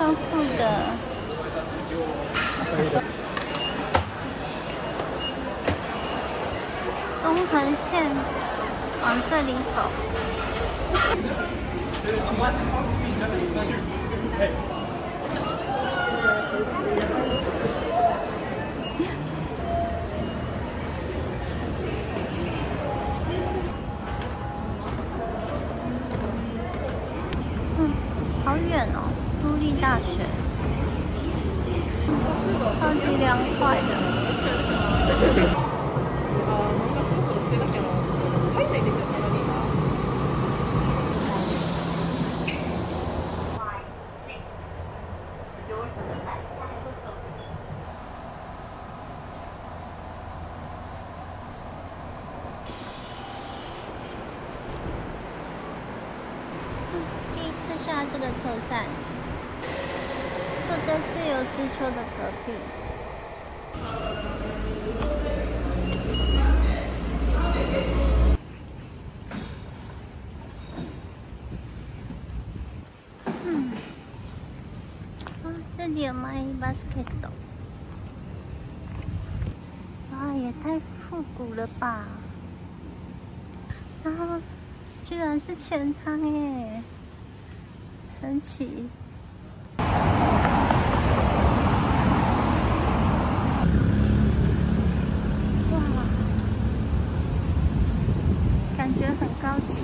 超酷的。东横线往这里走。好远哦，都立大学，超级凉快的。第一次下这个车站，就在自由之丘的隔壁。这里有卖 basket。哇，也太复古了吧！然后居然是钱汤耶！神奇！哇，感觉很高级。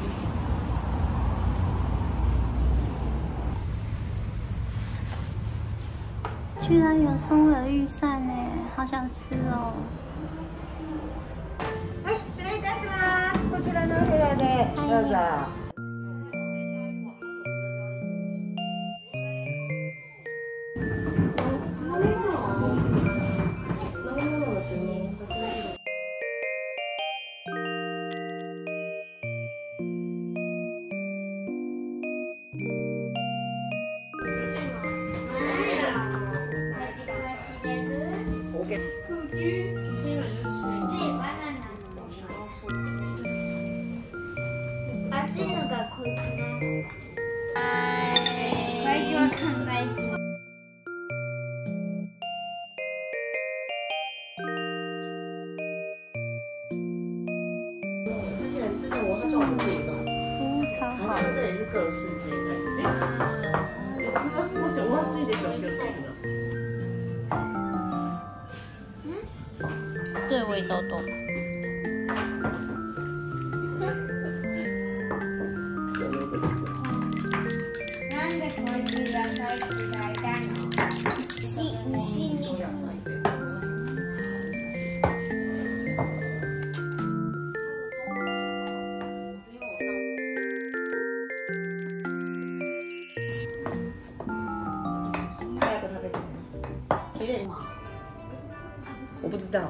居然有松耳玉扇耶，好想吃哦！ はい、失礼いたします。こちらのお部屋でどうぞ。 熱いのがこいつね。こいつは考えすぎ。 之前我做我自己弄， 服务超好。 他们这里是各式那对，味道多。 なんでこいつ野菜嫌いだの？牛肉。 我不知道。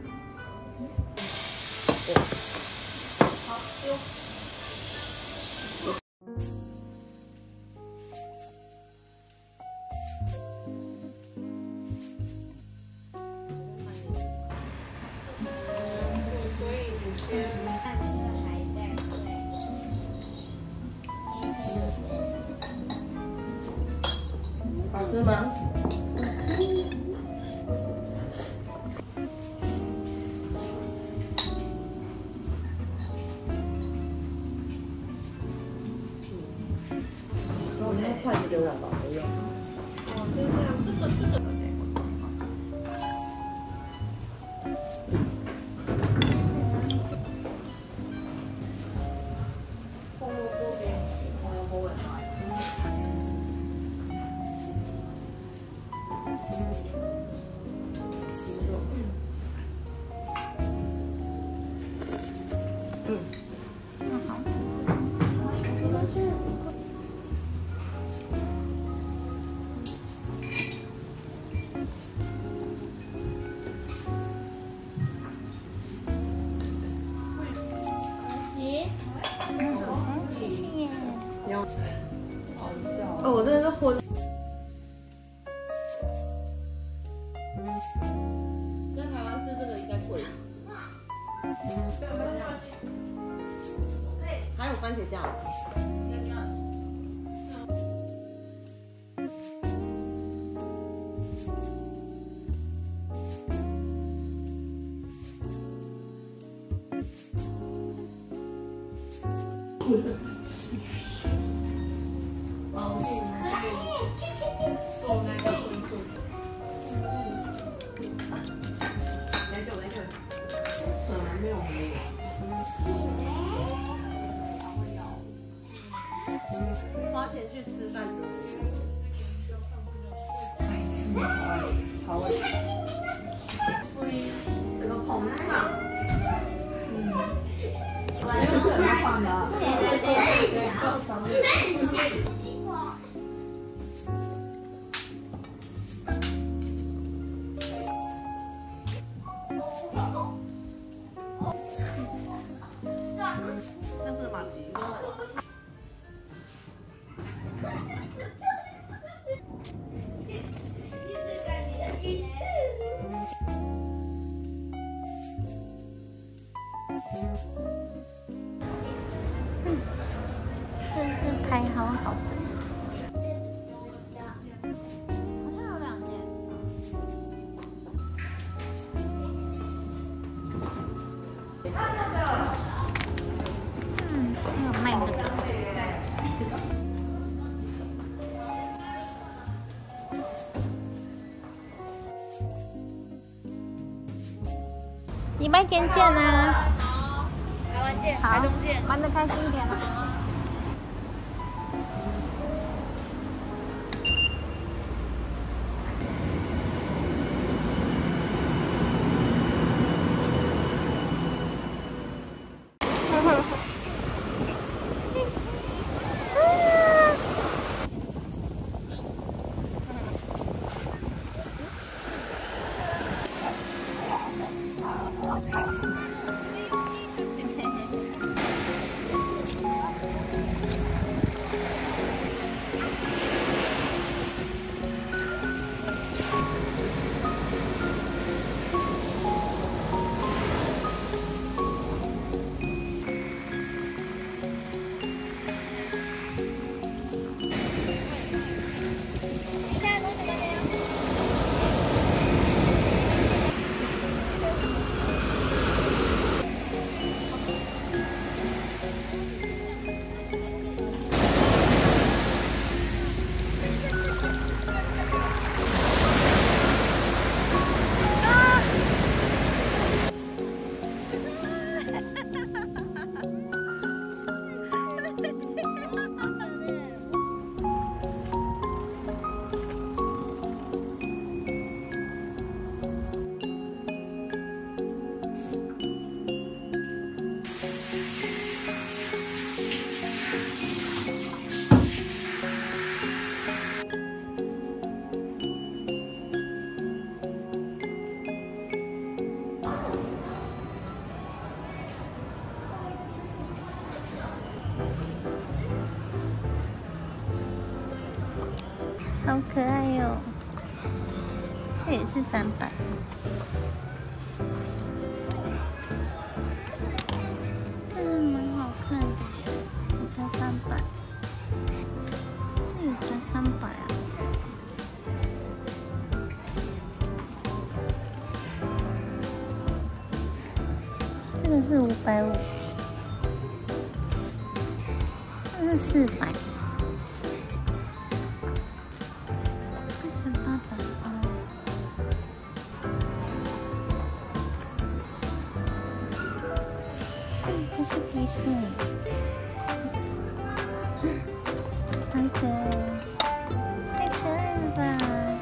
好吃吗？筷子给我吧，不用。哦，就这样，这个。红萝卜给你吃，红萝卜我也很爱吃。鸡肉。 好。谢谢。 哦，我真的是昏。在台湾吃这个应该贵死。还有番茄酱。 哦，做那个新助。来这，没有。花钱去吃饭怎么？超会吃。所以这个膨胀。这个很放的。那是马吉。 这是排好好的，好像有2件。还有卖这个。礼拜天见啊！ 台湾见， 好台中见， 玩得开心一点啊！好可爱哟、这也是300。这个蛮好看的，也才300。这也才300啊。这个是550，这是400。这是迪士尼，好可爱哦，太可爱了吧！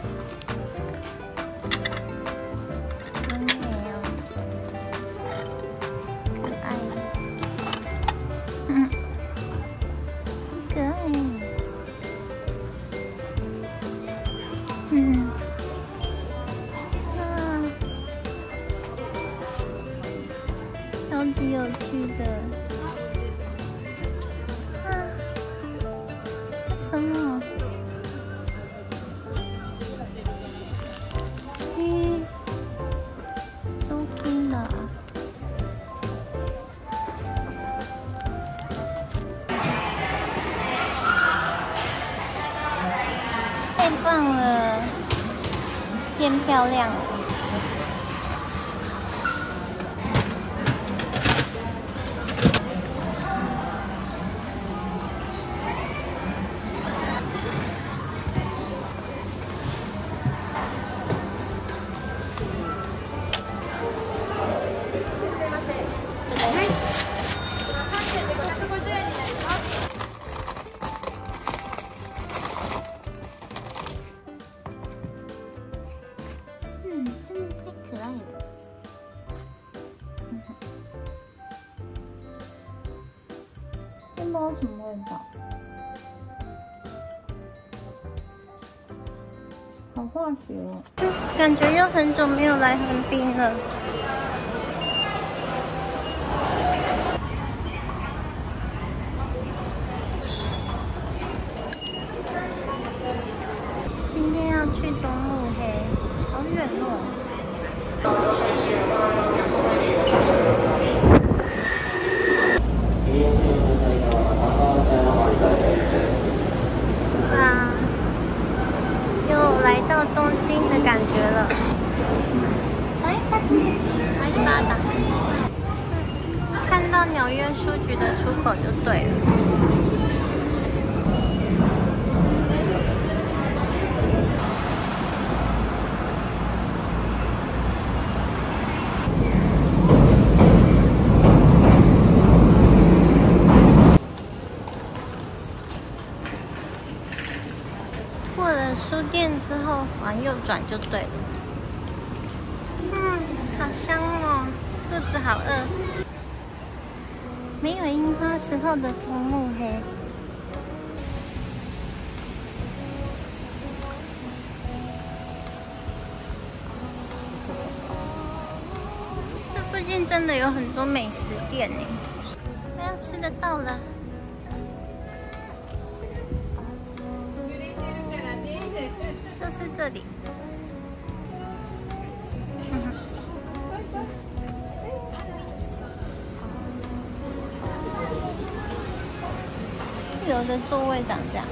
好美哦，可爱，可爱，超级有趣的。什么？周边的。太棒了，变漂亮了。 知道什么味道，好化学哦。感觉又很久没有来横滨了。今天要去中目黑，好远哦。哇，又来到东京的感觉了。打一巴掌。看到纽约书局的出口就对了。过了书店之后，往右转就对了。好香哦，肚子好饿。没有樱花时候的中目黑。这附近真的有很多美食店呢，快要吃得到了。就是这里。1楼的座位长这样。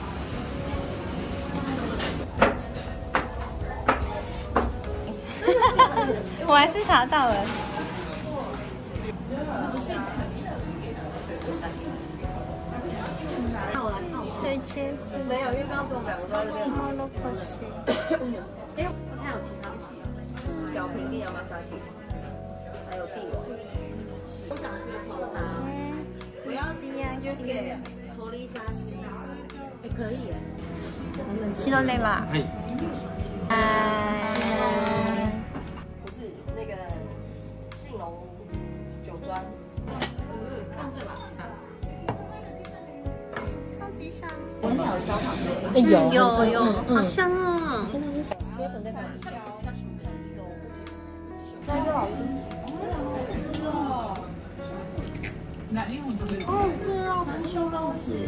我还是查到了。对，茄子没有，因为刚刚只有2个在这边。 猫肉可惜。 因为它有其他角平地、亚麻沙地，还有帝王。我想吃的是它。我要约给头里沙西。也可以耶。 白レバー。 不是那个信浓酒庄。放这吧。 超级香。 有， 好香哦。 现在是雪粉在哪里？哦，对啊，山丘高子。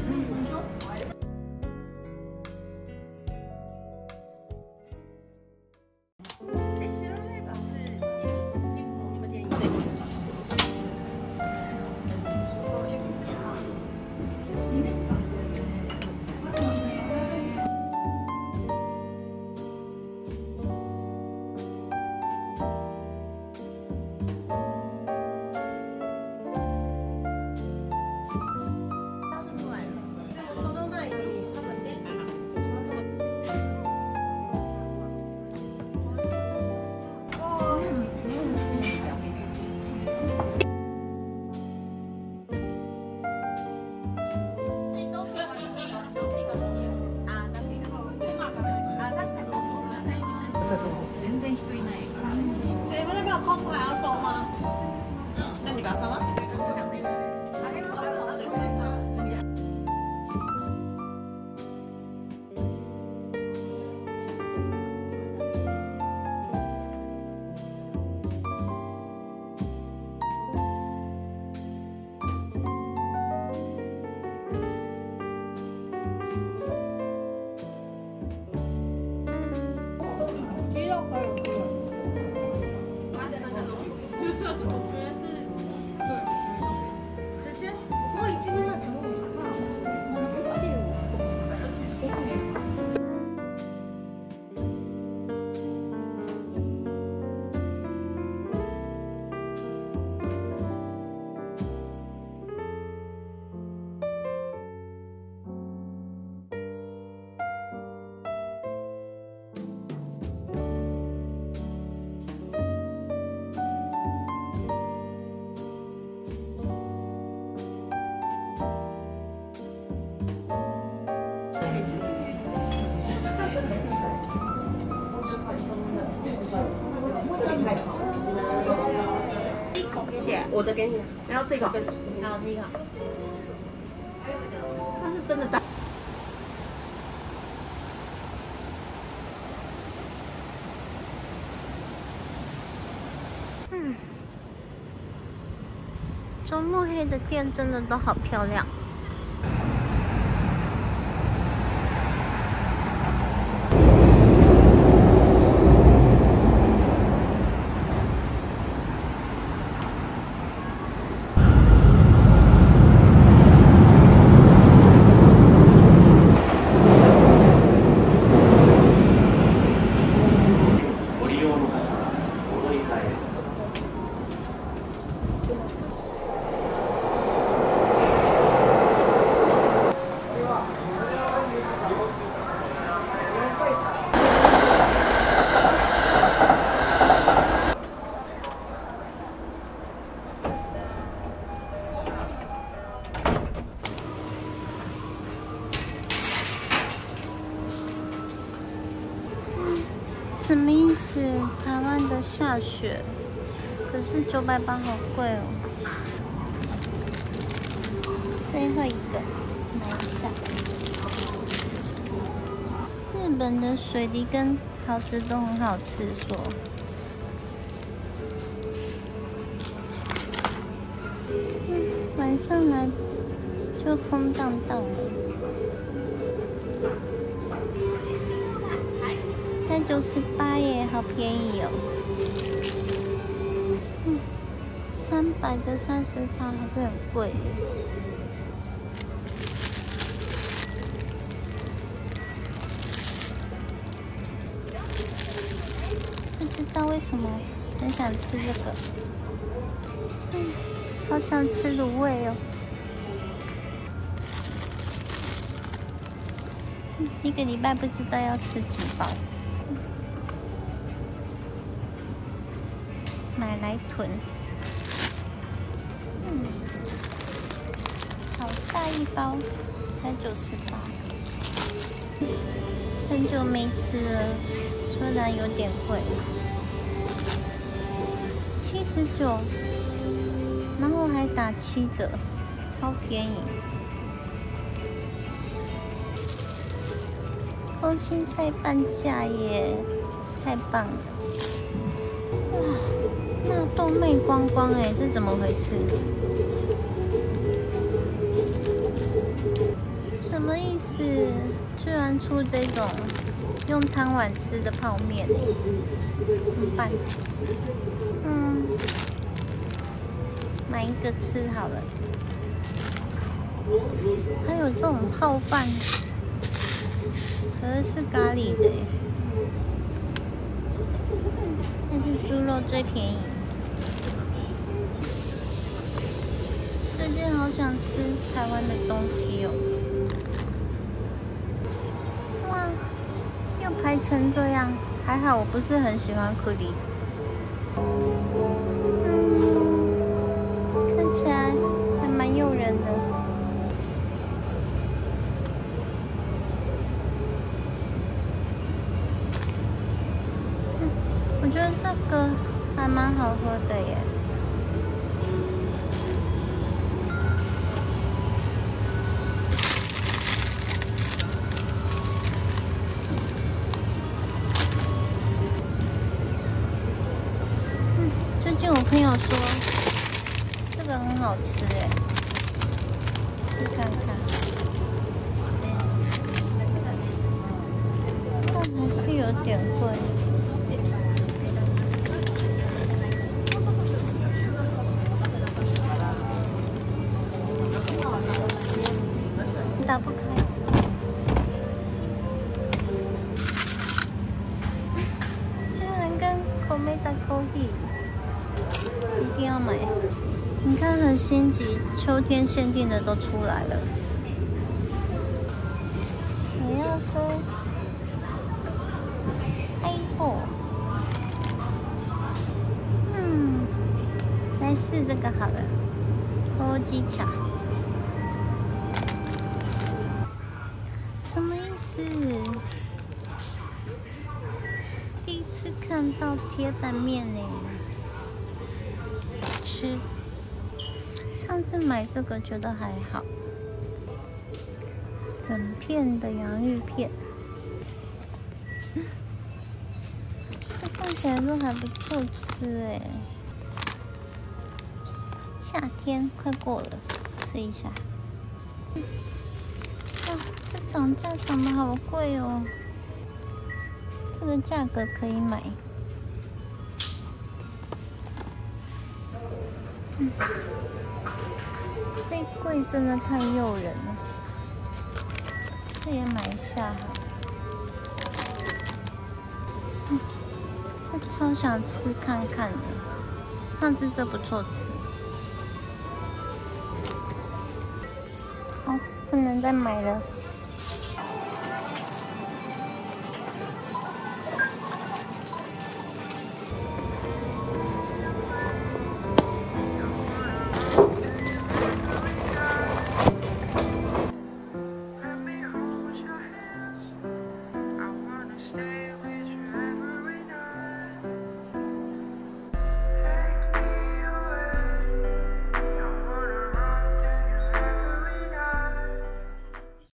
全然人いない。 你们那边有空腹还要收吗？那你把它收了。 我的给你，然后这个。 好，这个。 真的大。 周末黑的店真的都好漂亮。什么意思？台湾的下雪，可是980好贵哦。最后一个，买一下。日本的水梨跟桃子都很好吃，说。晚上来就空荡荡了。才98耶，好便宜哦。300的30套还是很贵耶。不知道为什么很想吃这个，好想吃卤味哦。一个礼拜不知道要吃几包。买来囤，好大一包，才98，很久没吃了，虽然有点贵，79，然后还打7折，超便宜。空心菜半价耶，太棒了！哇！纳豆卖光光哎，是怎么回事？什么意思？居然出这种用汤碗吃的泡面哎，怎么办？买一个吃好了。还有这种泡饭，可是咖喱的耶，但是猪肉最便宜。最近好想吃台湾的东西哦！哇，又排成这样，还好我不是很喜欢库里。看起来还蛮诱人的。我觉得这个还蛮好喝的耶。最近我朋友说这个很好吃耶，试看看。但还是有点贵。打不开。居然跟口美达口比，一定要买！你看很心急，秋天限定的都出来了。我要喝嗨货，来试这个好了，欧吉茶。什么意思？第一次看到铁板面呢，吃。上次买这个觉得还好， 整片的洋芋片，这看起来都还不错吃哎。夏天快过了，吃一下。哇，这涨价涨得好贵哦！这个价格可以买。这柜真的太诱人了，这也买一下哈。这超想吃看看的，上次这不错吃。好，不能再买了。